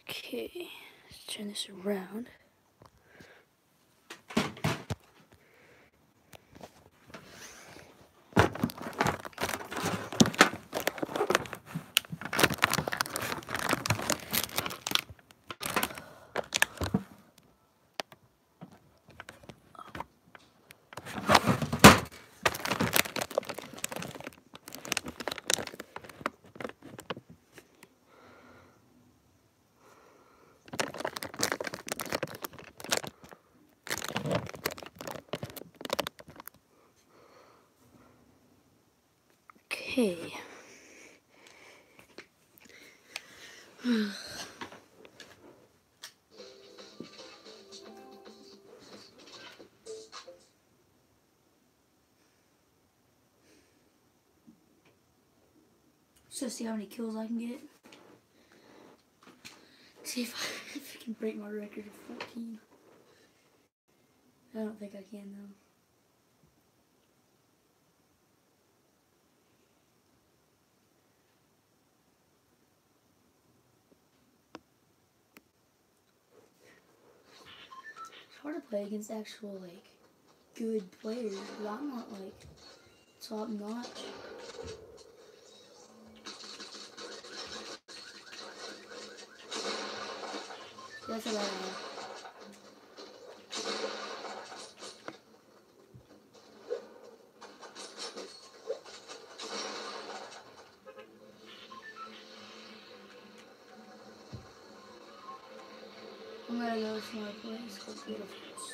Okay, let's turn this around. Okay. So see how many kills I can get. See if I can break my record of 14. I don't think I can though. It's hard to play against actual good players, but I'm not top notch. That's about it. I'm gonna go to my place called Beautiful.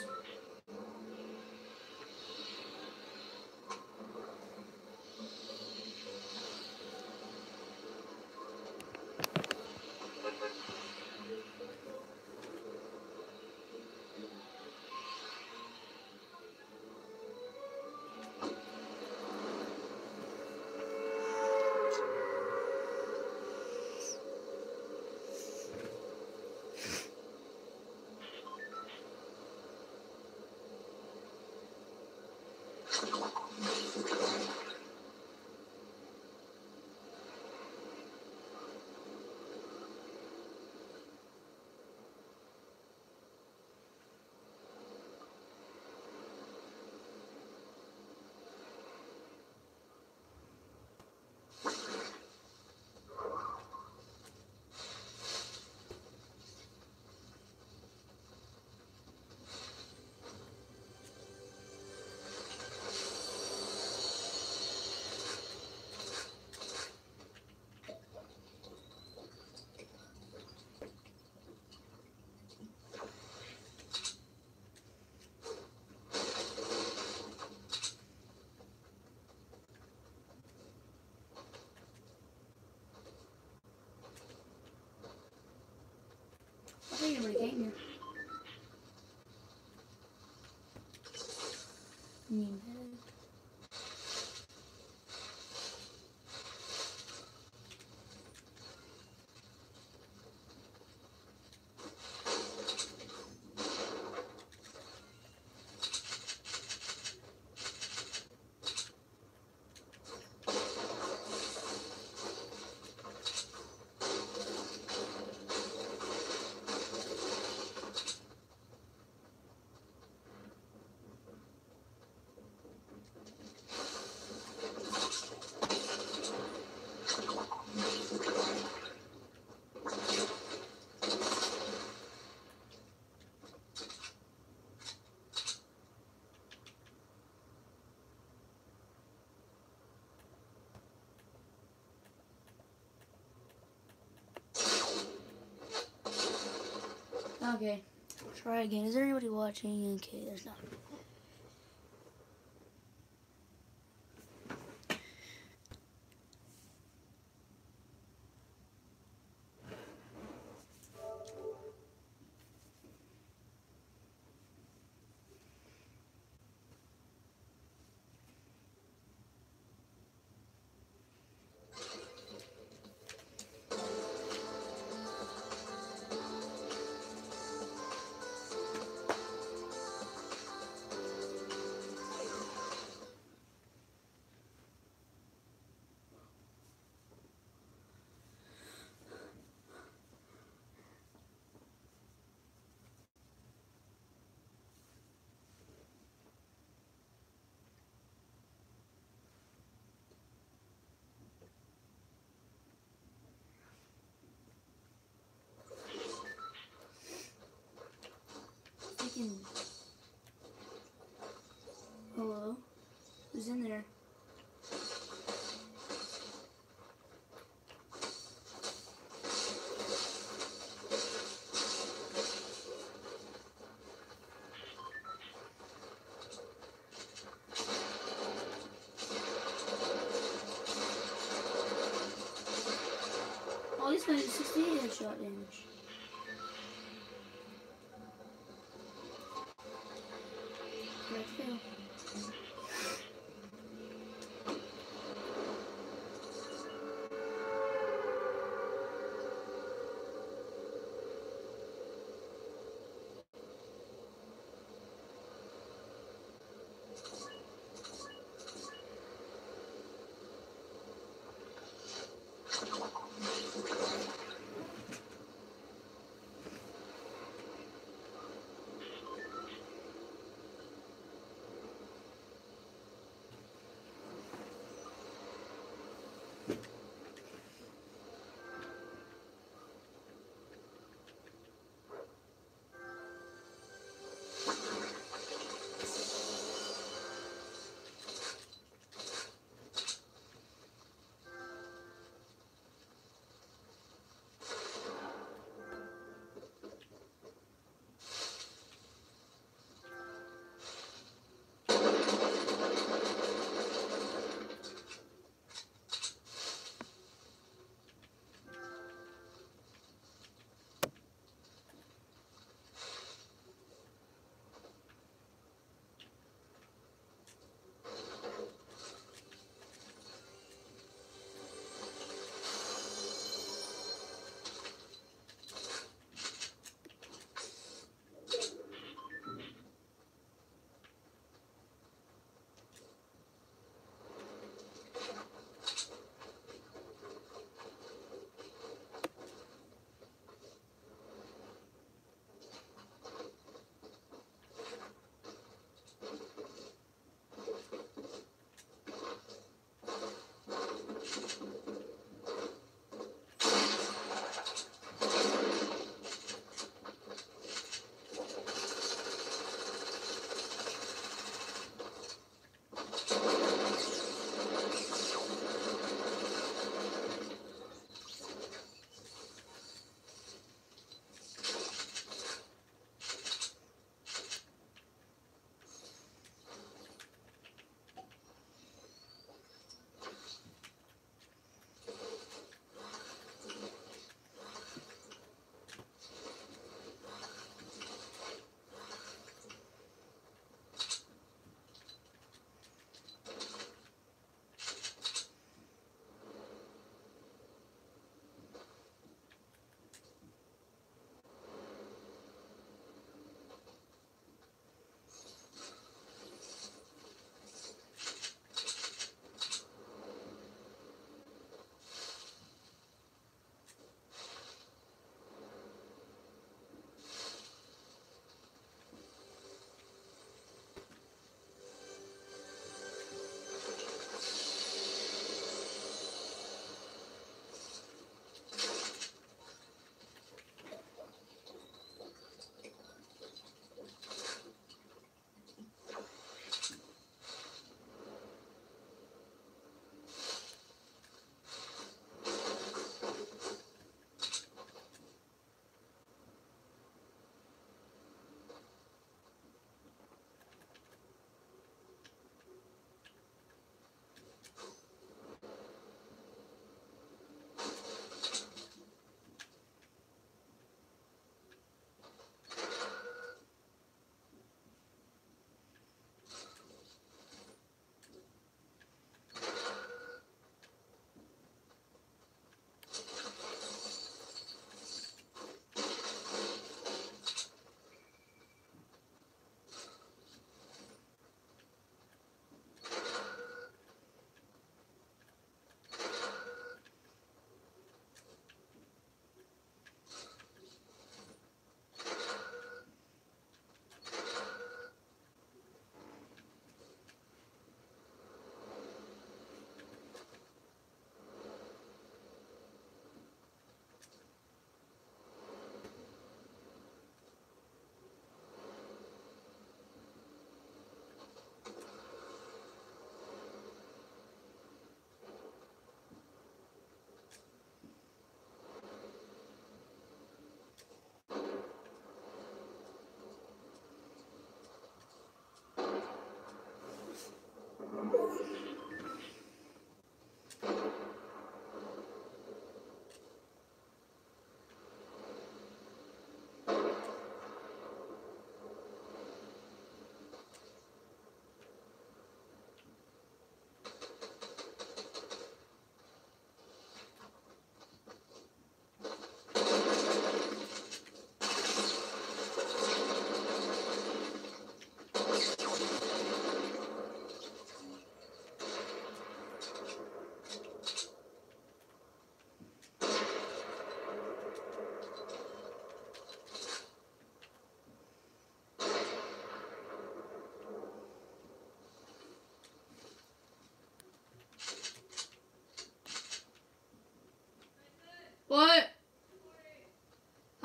I think everybody came here. Okay, try again. Is there anybody watching? Okay, there's not. This one is 68 headshot damage. Correct fail.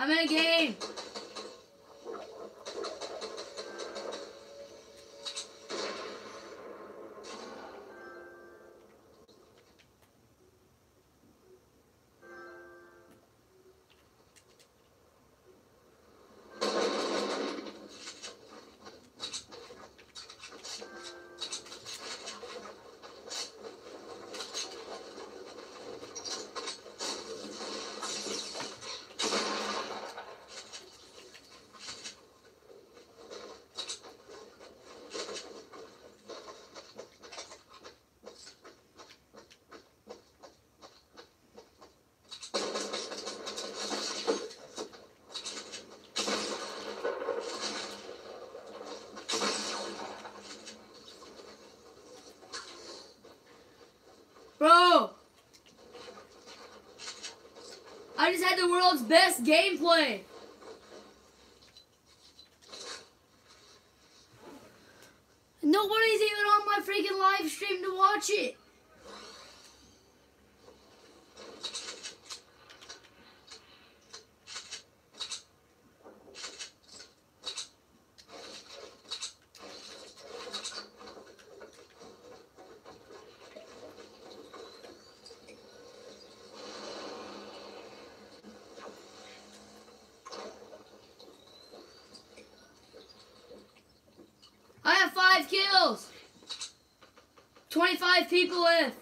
I'm in a game. Bro! I just had the world's best gameplay! Nobody's even on my freaking live stream to watch it! I have 5 kills! 25 people left!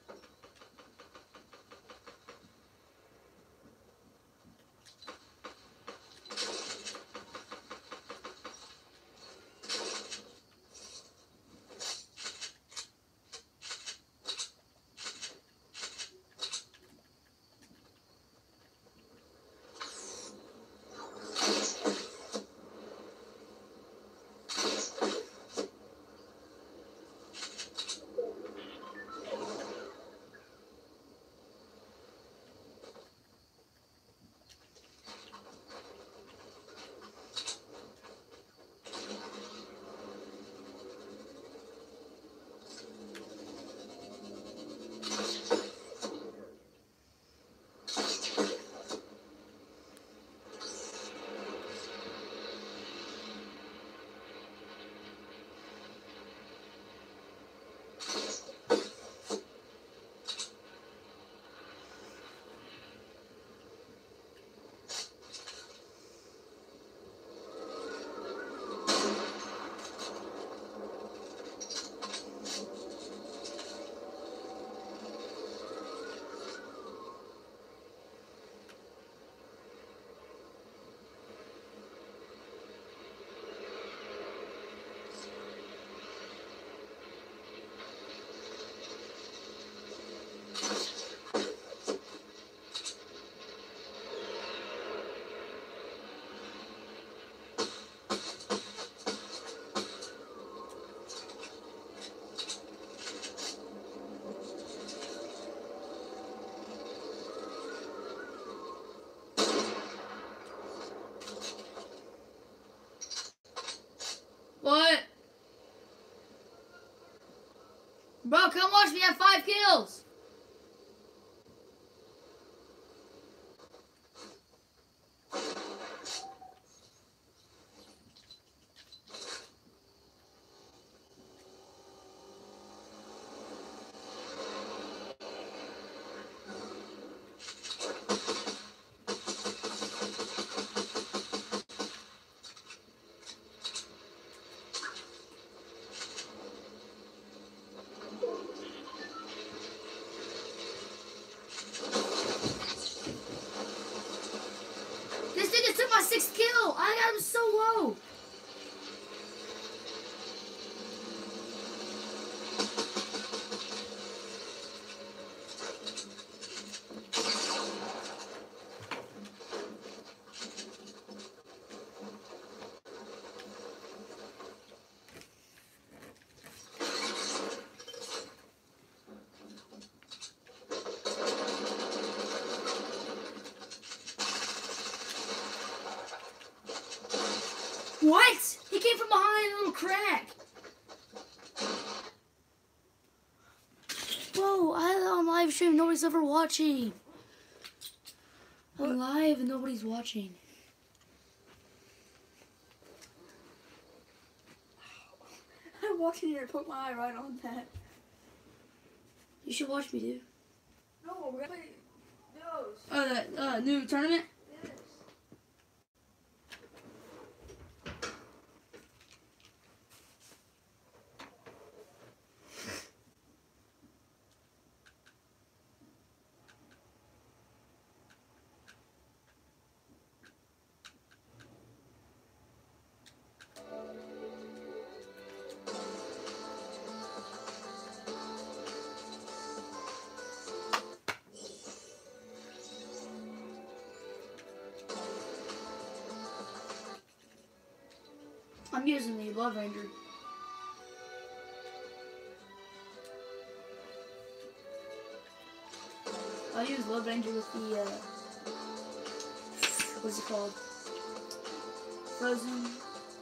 What? Bro, come watch me have 5 kills! This nigga took my 6th kill! I got him so low! What? He came from behind a little crack. Whoa, I had it on live stream. Nobody's ever watching. I'm live and nobody's watching. I'm watching you put my eye right on that. You should watch me, dude. No, we're gonna play those. Oh, that new tournament? Yes. I'm using the Love Ranger. I'll use Love Ranger with the, what's it called? Frozen.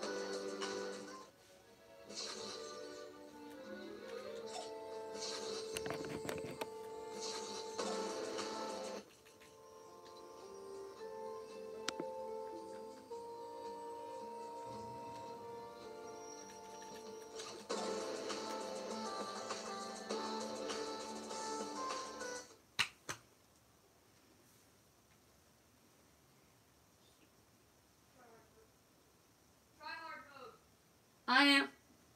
I am.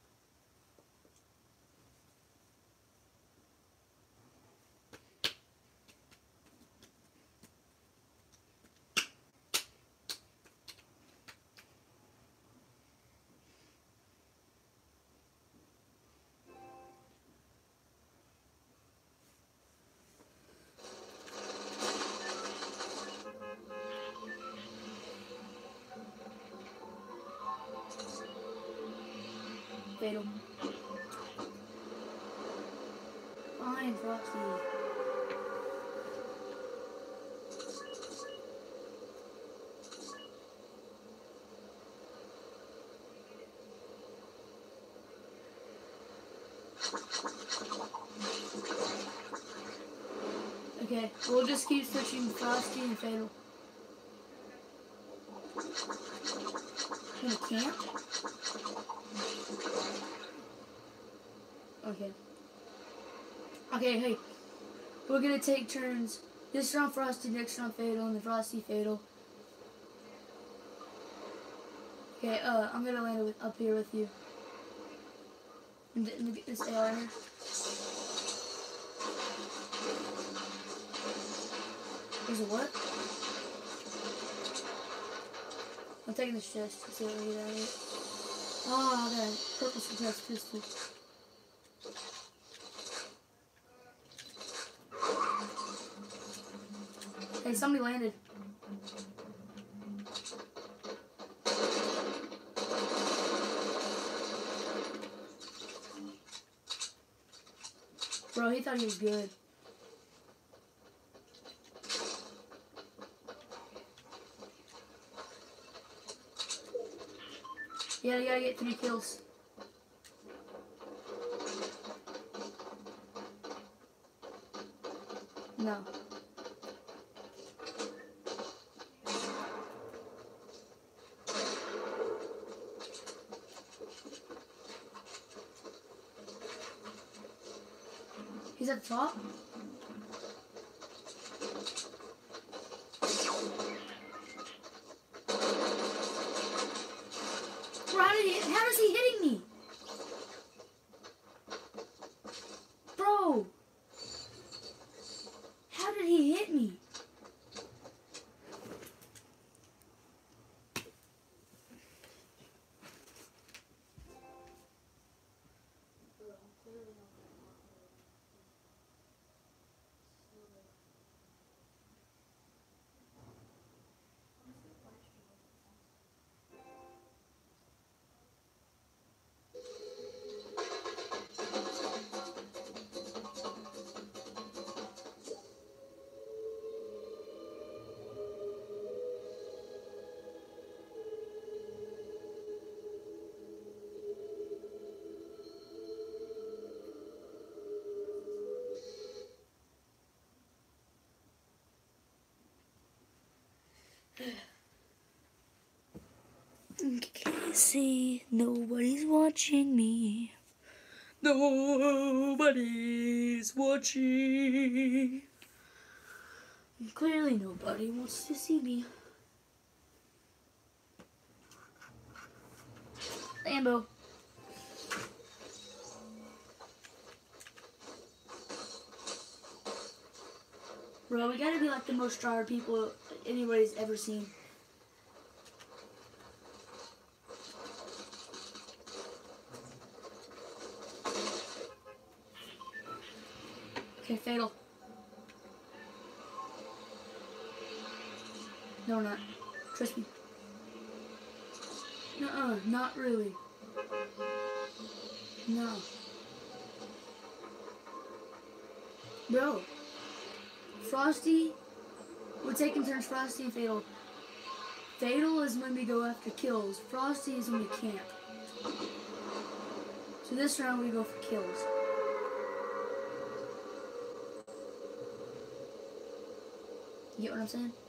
Fatal. Fine, Frosty. Okay, we'll just keep switching Frosty and Fatal. In a camp? Okay. Okay, hey. We're gonna take turns. This round Frosty, next round Fatal, and then Frosty, Fatal. Okay, I'm gonna land with, up here with you. And get this AR here. There's a what? I'm taking this chest to see what we get out of it. Oh, I got a purple suppressed pistol. Hey, somebody landed. Bro, he thought he was good. Yeah, you gotta get 3 kills. No. He's at the top? Bro, how is he hitting me? Bro! How did he hit me? Okay, see, nobody's watching me. Nobody's watching. Clearly nobody wants to see me. Lambo. Bro, we gotta be like the most tryhard people anybody's ever seen. Okay, fatal. No, we're not. Trust me. Nuh-uh, not really. No. Bro. Frosty, we're taking turns, Frosty and Fatal. Fatal is when we go after kills. Frosty is when we camp. So this round we go for kills. You get what I'm saying?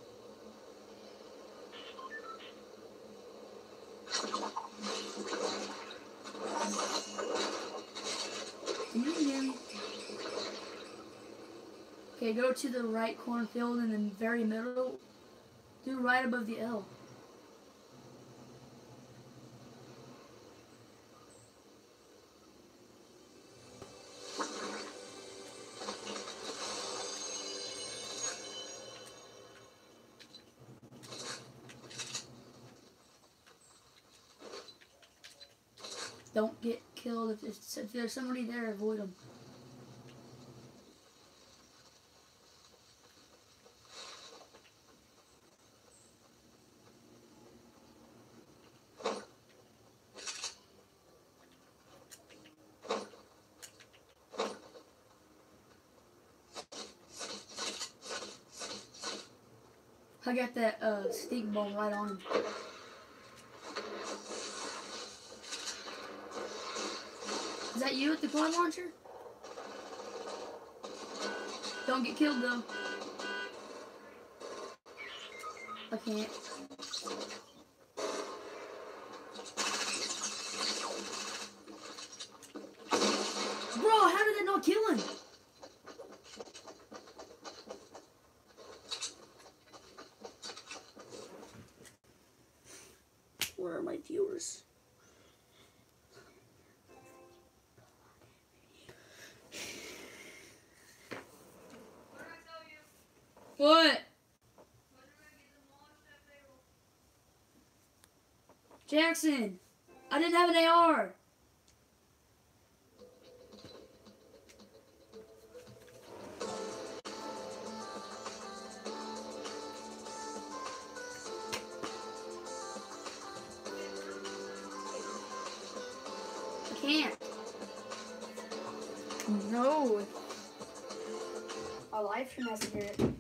Can you hear me? Okay, go to the right cornfield in the very middle. Do right above the L. Don't get killed. If there's somebody there, avoid them. I got that stink bomb right on him. Is that you with the gun launcher? Don't get killed though. I can't. Bro, how did that not kill him? Where are my viewers? What? Jackson, I didn't have an AR. I can't. No. Our live stream has to hear it.